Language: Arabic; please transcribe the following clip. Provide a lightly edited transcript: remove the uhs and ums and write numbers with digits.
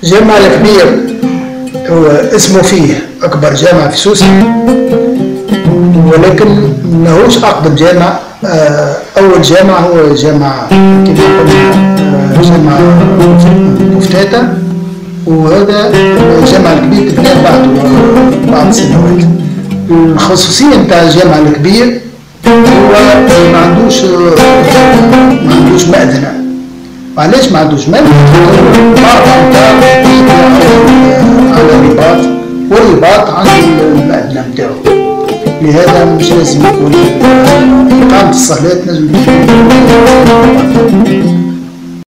الجامع الكبير هو اسمه فيه أكبر جامع في سوسة، ولكن ماهوش أقدم جامع. أول جامع هو جامع كما قلنا جامع بوفتاتة، وهذا الجامع الكبير تبنى بعد سنوات. الخصوصية نتاع الجامع الكبير هو ما عندوش مأذنة. علاش ما عندوش مأذنة؟ بعض نتاع على الرباط، والرباط عنده المأذنة نتاعو، لهذا مش لازم يكون إقامة الصلاة لازم يكون